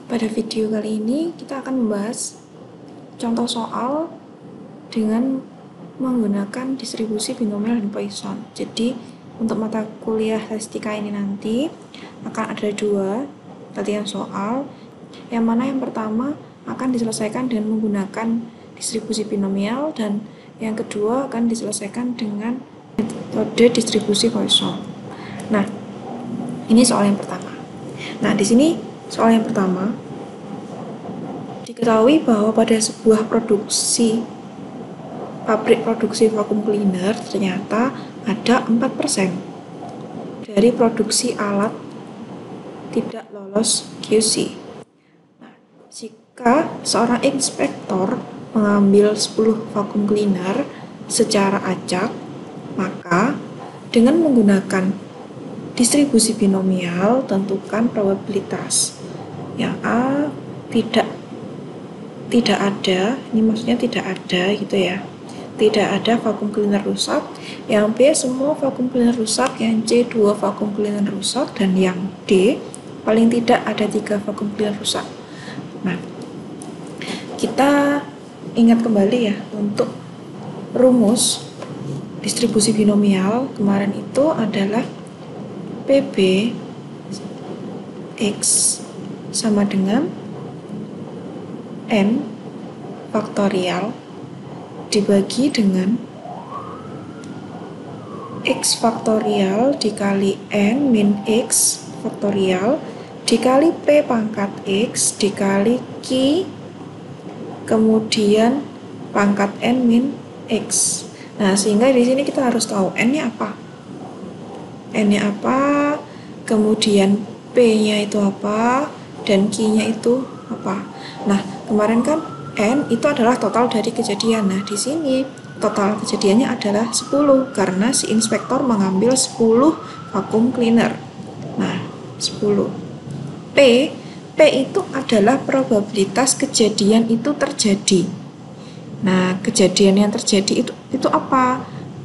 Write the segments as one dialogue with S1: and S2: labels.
S1: Pada video kali ini kita akan membahas contoh soal dengan menggunakan distribusi binomial dan Poisson. Jadi untuk mata kuliah statistika ini nanti akan ada dua latihan soal, yang mana yang pertama akan diselesaikan dengan menggunakan distribusi binomial dan yang kedua akan diselesaikan dengan metode distribusi Poisson. Nah, ini soal yang pertama. Nah, di sini soal yang pertama, diketahui bahwa pada sebuah pabrik produksi vacuum cleaner ternyata ada 4% dari produksi alat tidak lolos QC. Nah, jika seorang inspektor mengambil 10 vacuum cleaner secara acak, maka dengan menggunakan distribusi binomial, tentukan probabilitas. Yang A tidak ada, ini maksudnya tidak ada gitu ya. Tidak ada vacuum cleaner rusak. Yang B semua vacuum cleaner rusak, yang C 2 vacuum cleaner rusak, dan yang D paling tidak ada 3 vacuum cleaner rusak. Nah, kita ingat kembali ya untuk rumus distribusi binomial kemarin itu adalah PB X sama dengan N faktorial dibagi dengan X faktorial dikali N min X faktorial dikali P pangkat X dikali Q kemudian pangkat N min X. Nah, sehingga di sini kita harus tahu N-nya apa. N-nya apa, kemudian P-nya itu apa, dan Q-nya itu apa. Nah, kemarin kan N itu adalah total dari kejadian. Nah, di sini total kejadiannya adalah 10 karena si inspektor mengambil 10 vacuum cleaner. Nah, 10. P itu adalah probabilitas kejadian itu terjadi. Nah, kejadian yang terjadi itu apa?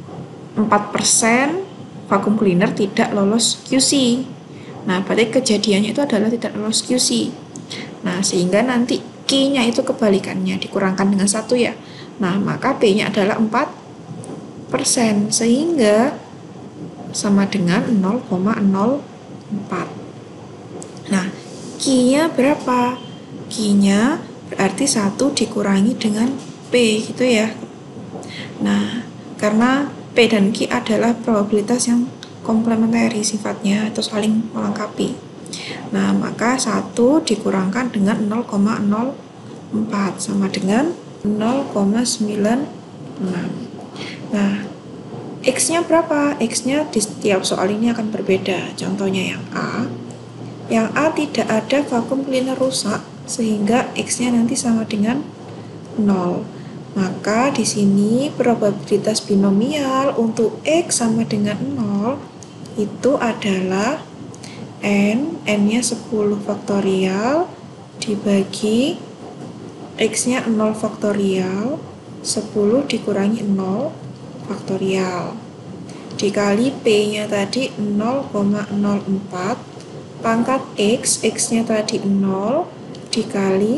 S1: 4% vacuum cleaner tidak lolos QC. Nah, berarti kejadiannya itu adalah tidak lolos QC. Nah, sehingga nanti Q-nya itu kebalikannya, dikurangkan dengan 1 ya. Nah, maka P-nya adalah 4%, sehingga sama dengan 0,04. Nah, Q-nya berapa? Q-nya berarti 1 dikurangi dengan P, gitu ya. Nah, karena P dan Q adalah probabilitas yang komplementari sifatnya atau saling melengkapi. Nah, maka 1 dikurangkan dengan 0,04 sama dengan 0,96. Nah, X-nya berapa? X-nya di setiap soal ini akan berbeda. Contohnya yang A. Yang A tidak ada vacuum cleaner rusak, sehingga X-nya nanti sama dengan 0. Maka di sini probabilitas binomial untuk X sama dengan 0 itu adalah N-nya 10 faktorial dibagi X-nya 0 faktorial, 10 dikurangi 0 faktorial, dikali P-nya tadi 0,04, pangkat X-nya tadi 0, dikali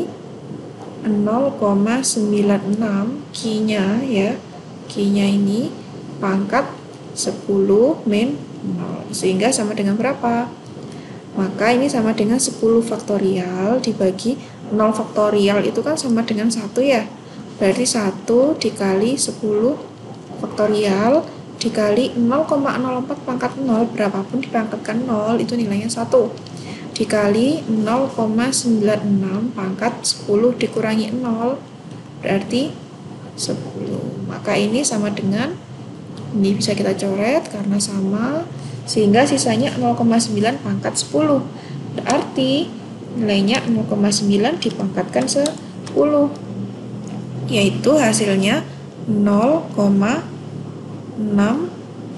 S1: 0,96, Q-nya ya, Q-nya ini pangkat 10 min 0, sehingga sama dengan berapa? Maka ini sama dengan 10 faktorial dibagi 0 faktorial itu kan sama dengan 1 ya. Berarti 1 dikali 10 faktorial dikali 0,04 pangkat 0, berapapun dipangkatkan 0 itu nilainya 1. Dikali 0,96 pangkat 10 dikurangi 0 berarti 10. Maka ini sama dengan, ini bisa kita coret karena sama, sehingga sisanya 0,9 pangkat 10. Berarti nilainya 0,9 dipangkatkan 10, yaitu hasilnya 0,6.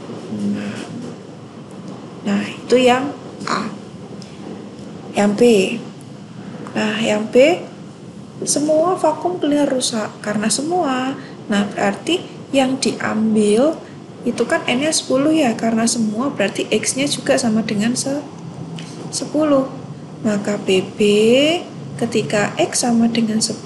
S1: Nah, itu yang A. Yang B. Nah, yang B semua vacuum cleaner rusak karena semua. Nah, berarti yang diambil itu kan N-nya 10 ya, karena semua berarti X-nya juga sama dengan 10. Maka PB ketika X sama dengan 10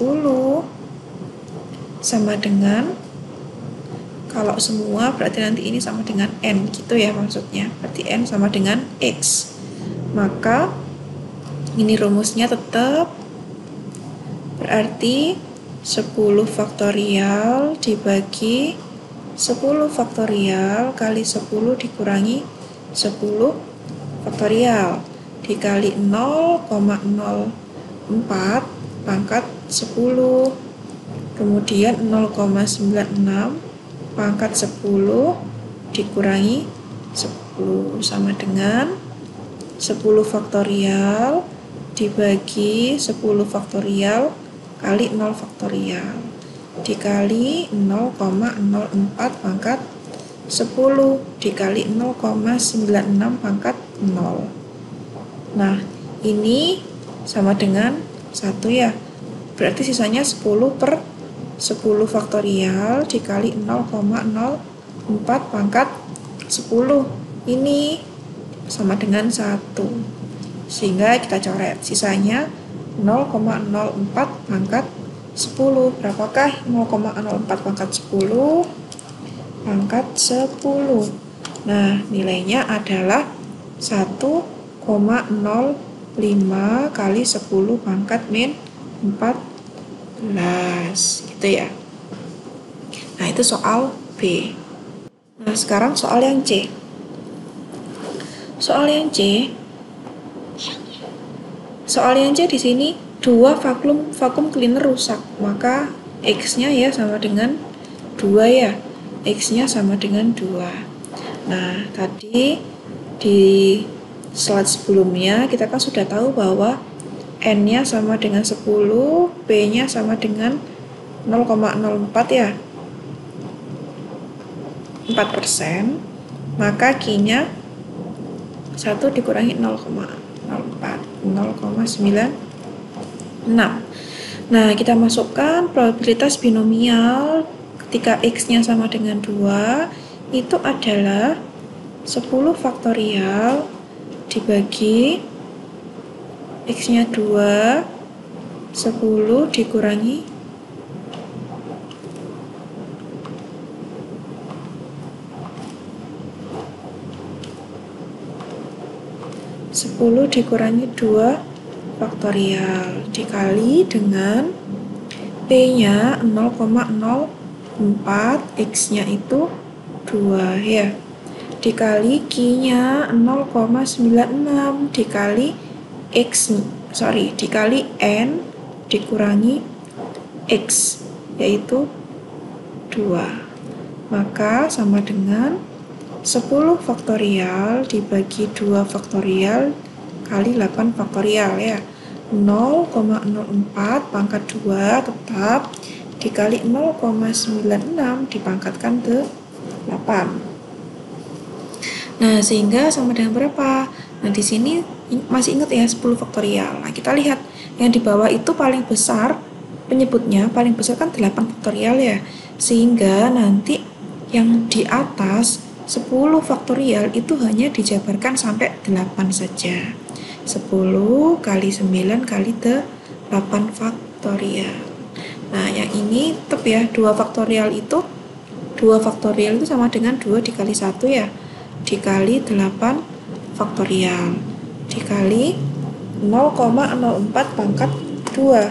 S1: sama dengan, kalau semua berarti nanti ini sama dengan N gitu ya maksudnya, berarti N sama dengan X. Maka ini rumusnya tetap berarti 10 faktorial dibagi 10 faktorial kali 10 dikurangi 10 faktorial dikali 0,04 pangkat 10, kemudian 0,96 pangkat 10 dikurangi 10 sama dengan 10 faktorial dibagi 10 faktorial kali 0 faktorial dikali 0,04 pangkat 10 dikali 0,96 pangkat 0. Nah, ini sama dengan 1 ya. Berarti sisanya 10 per 10 faktorial dikali 0,04 pangkat 10. Ini sama dengan 1. Sehingga kita coret. Sisanya 0,04 pangkat 10. Berapakah 0,04 pangkat 10? Pangkat 10. Nah, nilainya adalah 1,05 kali 10 pangkat min 14 gitu ya. Nah, itu soal B. Nah, sekarang soal yang C. Soal yang C di sini 2 vakum cleaner rusak, maka X-nya ya sama dengan 2 ya. X-nya sama dengan 2. Nah, tadi di slide sebelumnya kita kan sudah tahu bahwa N-nya sama dengan 10, P-nya sama dengan 0,04 ya. 4%, maka Q-nya 1 dikurangi 0,04, 0,96. Nah, kita masukkan probabilitas binomial ketika X-nya sama dengan 2, itu adalah 10 faktorial dibagi X-nya 2, 10 dikurangi 10 dikurangi 2 faktorial dikali dengan P-nya 0,04, X-nya itu 2 ya. Dikali Q-nya 0,96 dikali dikali N dikurangi X yaitu 2. Maka sama dengan 10 faktorial dibagi 2 faktorial kali 8 faktorial ya. 0,04 pangkat 2 tetap dikali 0,96 dipangkatkan ke 8. Nah, sehingga sama dengan berapa? Nah, di sini masih ingat ya 10 faktorial. Nah, kita lihat yang di bawah itu paling besar, penyebutnya paling besar kan 8 faktorial ya. Sehingga nanti yang di atas 10 faktorial itu hanya dijabarkan sampai 8 saja. 10 kali 9 kali 8 faktorial. Nah, yang ini tetap ya, 2 faktorial itu sama dengan 2 dikali 1 ya. Dikali 8 faktorial. Dikali 0,04 pangkat 2.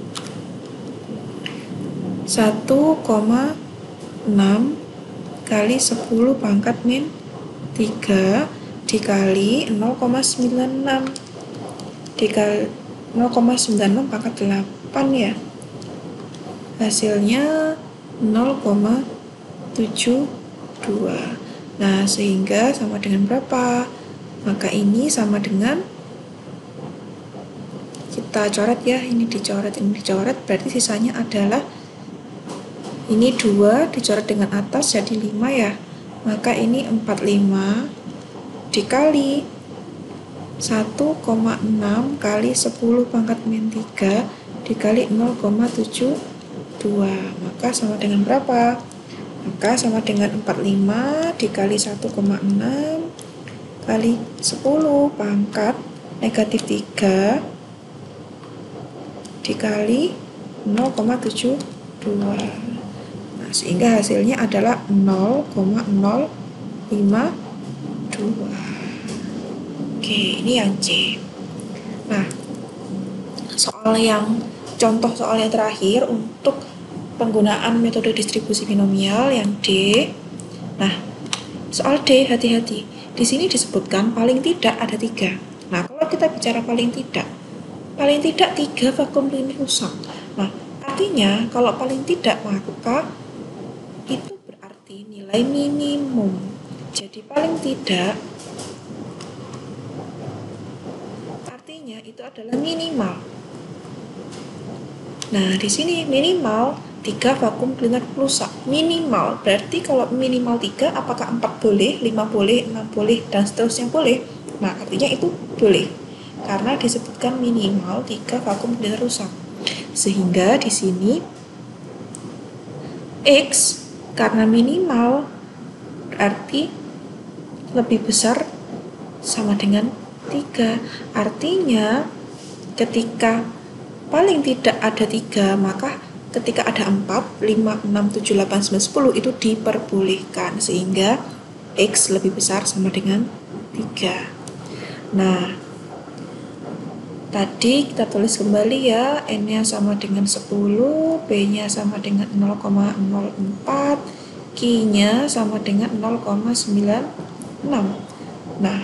S1: 1,6 kali 10 pangkat min 3 dikali 0,96 dikali 0,96 pangkat 8 ya. Hasilnya 0,72. Nah, sehingga sama dengan berapa? Maka ini sama dengan, kita coret ya, ini dicoret, berarti sisanya adalah ini 2 dicoret dengan atas jadi 5 ya. Maka ini 45 dikali 1,6 kali 10 pangkat min 3 dikali 0,72. Maka sama dengan berapa? Maka sama dengan 45 dikali 1,6 kali 10 pangkat negatif 3 dikali 0,72. Nah, sehingga hasilnya adalah 0,052. Oke, ini yang C. Nah, contoh soal yang terakhir untuk penggunaan metode distribusi binomial yang D. Nah, soal D, hati-hati. Di sini disebutkan paling tidak ada 3. Nah, kalau kita bicara paling tidak 3 vakum linear rusak. Nah, artinya kalau paling tidak maka itu berarti nilai minimum. Jadi paling tidak artinya itu adalah minimal. Nah, di sini minimal 3 vakum linear rusak. Minimal berarti kalau minimal 3, apakah 4 boleh, 5 boleh, 6 boleh, dan seterusnya boleh? Nah, artinya itu boleh. Karena disebutkan minimal 3 vakum linear rusak. Sehingga di sini X karena minimal berarti lebih besar sama dengan 3. Artinya ketika paling tidak ada 3, maka ketika ada 4, 5, 6, 7, 8, 9, 10 itu diperbolehkan. Sehingga X lebih besar sama dengan 3. Nah, tadi kita tulis kembali ya, N-nya sama dengan 10, B-nya sama dengan 0,04, Q-nya sama dengan 0,96. Nah,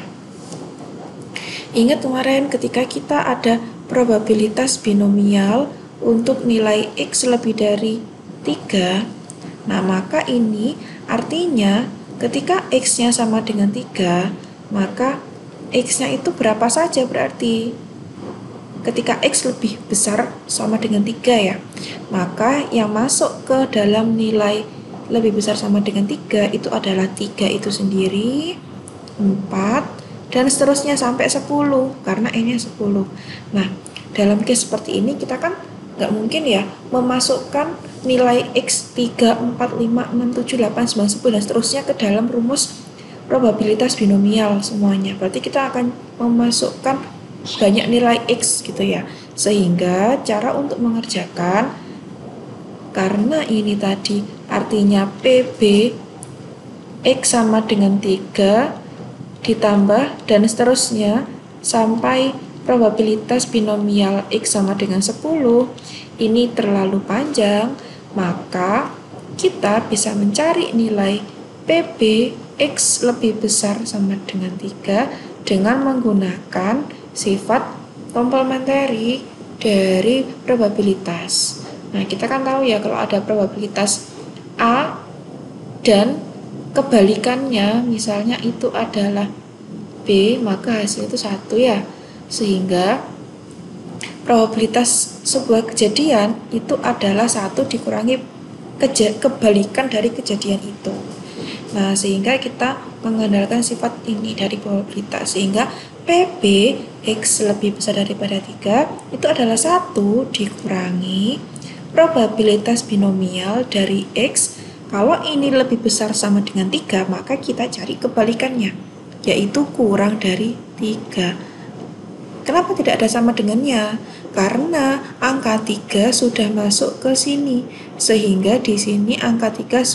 S1: ingat kemarin ketika kita ada probabilitas binomial untuk nilai X lebih dari 3, nah maka ini artinya ketika X-nya sama dengan 3, maka X-nya itu berapa saja berarti? Ketika X lebih besar sama dengan 3 ya, maka yang masuk ke dalam nilai lebih besar sama dengan 3 itu adalah 3 itu sendiri, 4, dan seterusnya sampai 10 karena N-nya 10. Nah, dalam case seperti ini kita kan nggak mungkin ya memasukkan nilai X 3, 4, 5, 6, 7, 8, 9, 10 dan seterusnya ke dalam rumus probabilitas binomial semuanya. Berarti kita akan memasukkan banyak nilai X gitu ya. Sehingga cara untuk mengerjakan, karena ini tadi artinya PB X sama dengan 3 ditambah dan seterusnya sampai probabilitas binomial X sama dengan 10 ini terlalu panjang, maka kita bisa mencari nilai PB X lebih besar sama dengan 3 dengan menggunakan sifat komplementari dari probabilitas. Nah, kita kan tahu ya kalau ada probabilitas A dan kebalikannya, misalnya itu adalah B, maka hasil itu 1 ya. Sehingga probabilitas sebuah kejadian itu adalah 1 dikurangi kebalikan dari kejadian itu. Nah, sehingga kita mengandalkan sifat ini dari probabilitas, sehingga PB X lebih besar daripada 3 itu adalah 1 dikurangi probabilitas binomial dari X. Kalau ini lebih besar sama dengan 3, maka kita cari kebalikannya, yaitu kurang dari 3. Kenapa tidak ada sama dengannya? Karena angka 3 sudah masuk ke sini, sehingga di sini angka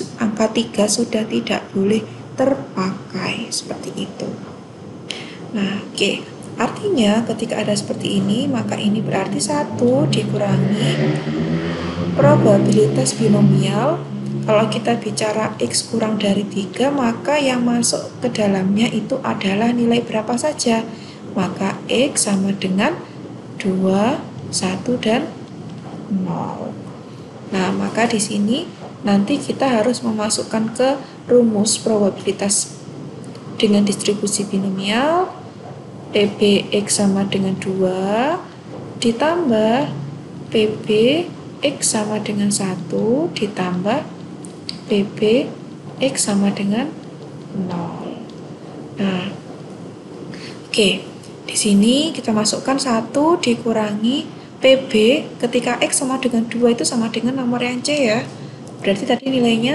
S1: 3 sudah tidak boleh terpakai, seperti itu. Nah, oke. Artinya ketika ada seperti ini, maka ini berarti 1 dikurangi probabilitas binomial. Kalau kita bicara X kurang dari 3, maka yang masuk ke dalamnya itu adalah nilai berapa saja. Maka X sama dengan 2, 1, dan 0. Nah, maka di sini nanti kita harus memasukkan ke rumus probabilitas dengan distribusi binomial PB X sama dengan 2 ditambah PB X sama dengan 1 ditambah PB X sama dengan 0. Nah, oke. Di sini kita masukkan 1 dikurangi PB ketika X sama dengan 2 itu sama dengan nomor yang C ya. Berarti tadi nilainya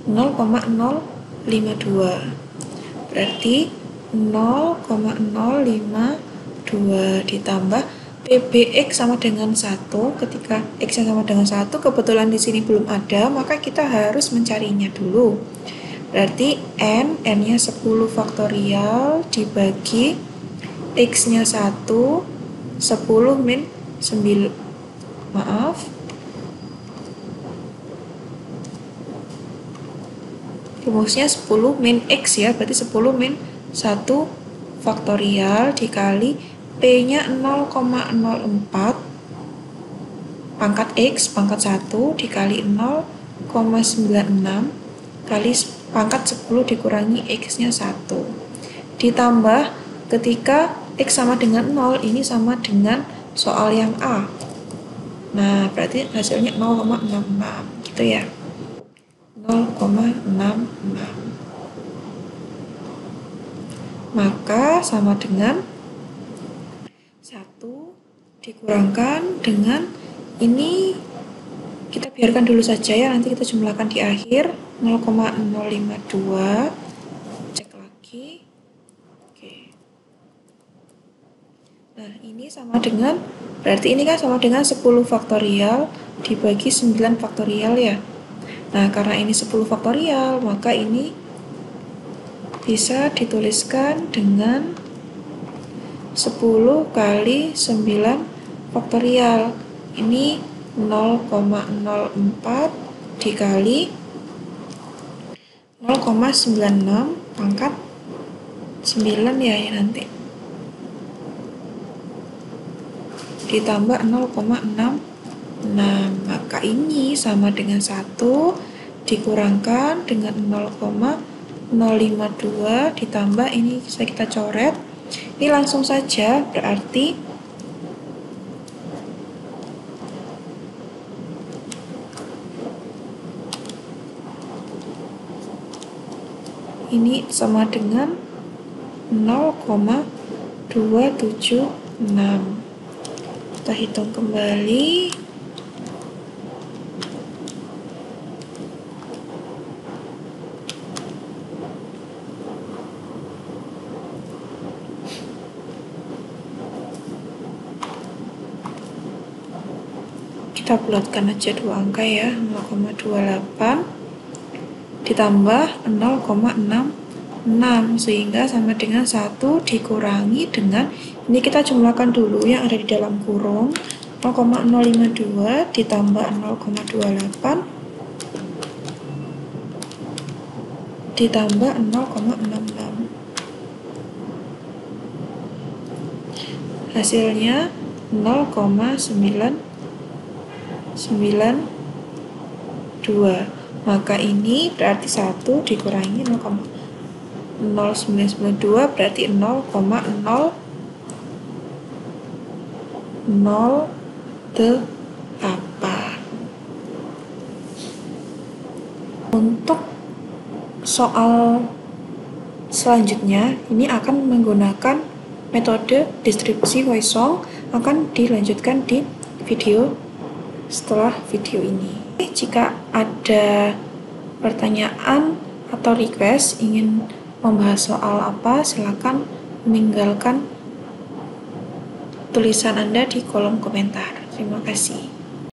S1: 0,052. Berarti 0,052 ditambah PBX sama dengan 1, ketika X yang sama dengan 1, kebetulan di sini belum ada, maka kita harus mencarinya dulu. Berarti N-nya 10 faktorial dibagi X-nya 1, 10 min 9, maaf, rumusnya 10 min X ya, berarti 10 min 1 faktorial dikali P-nya 0,04 pangkat X pangkat 1 dikali 0,96 kali pangkat 10 dikurangi X-nya 1. Ditambah ketika X sama dengan 0, ini sama dengan soal yang A. Nah, berarti hasilnya 0,66 gitu ya. 0,66. Maka sama dengan 1 dikurangkan dengan ini, kita biarkan dulu saja ya, nanti kita jumlahkan di akhir. 0,052, cek lagi. Oke. Nah, ini sama dengan, berarti ini kan sama dengan 10 faktorial dibagi 9 faktorial ya. Nah, karena ini 10 faktorial, maka ini bisa dituliskan dengan 10 kali 9 faktorial. Ini 0,04 dikali 0,96 pangkat 9 ya ini nanti. Ditambah 0,66. Maka ini sama dengan 1 dikurangkan dengan 0,052 ditambah ini bisa kita coret. Ini langsung saja, berarti ini sama dengan 0,276. Kita hitung kembali. Kita bulatkan aja dua angka ya, 0,28 ditambah 0,66 sehingga sama dengan 1 dikurangi dengan, ini kita jumlahkan dulu yang ada di dalam kurung, 0,052 ditambah 0,28 ditambah 0,66. Hasilnya 0,992. Maka ini berarti 1 dikurangi 0,0992 berarti 0,008. Untuk soal selanjutnya ini akan menggunakan metode distribusi Poisson, akan dilanjutkan di video setelah video ini. Jika ada pertanyaan atau request ingin membahas soal apa, silakan meninggalkan tulisan Anda di kolom komentar. Terima kasih.